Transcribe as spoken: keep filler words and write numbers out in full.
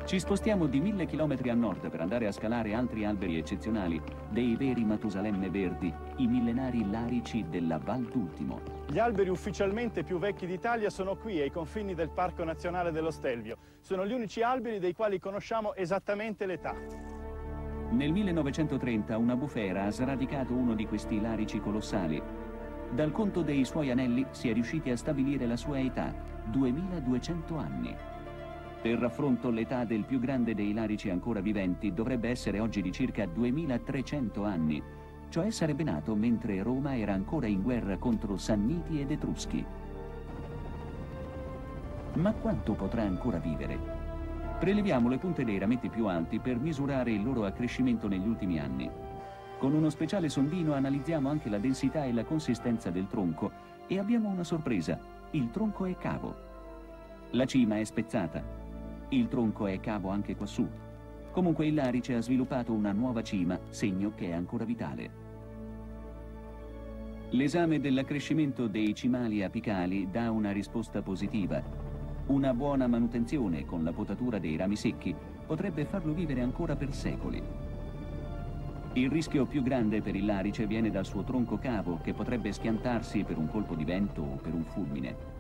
Ci spostiamo di mille chilometri a nord per andare a scalare altri alberi eccezionali, dei veri Matusalemme verdi, i millenari larici della Val d'Ultimo. Gli alberi ufficialmente più vecchi d'Italia sono qui, ai confini del Parco Nazionale dello Stelvio. Sono gli unici alberi dei quali conosciamo esattamente l'età. Nel millenovecentotrenta una bufera ha sradicato uno di questi larici colossali. Dal conto dei suoi anelli si è riusciti a stabilire la sua età, duemiladuecento anni. Per raffronto, l'età del più grande dei larici ancora viventi dovrebbe essere oggi di circa duemilatrecento anni, cioè sarebbe nato mentre Roma era ancora in guerra contro Sanniti ed Etruschi. Ma quanto potrà ancora vivere? Preleviamo le punte dei rametti più alti per misurare il loro accrescimento negli ultimi anni. Con uno speciale sondino analizziamo anche la densità e la consistenza del tronco e abbiamo una sorpresa: il tronco è cavo. La cima è spezzata. Il tronco è cavo anche quassù. Comunque il larice ha sviluppato una nuova cima, segno che è ancora vitale. L'esame dell'accrescimento dei cimali apicali dà una risposta positiva. Una buona manutenzione con la potatura dei rami secchi potrebbe farlo vivere ancora per secoli. Il rischio più grande per il larice viene dal suo tronco cavo, che potrebbe schiantarsi per un colpo di vento o per un fulmine.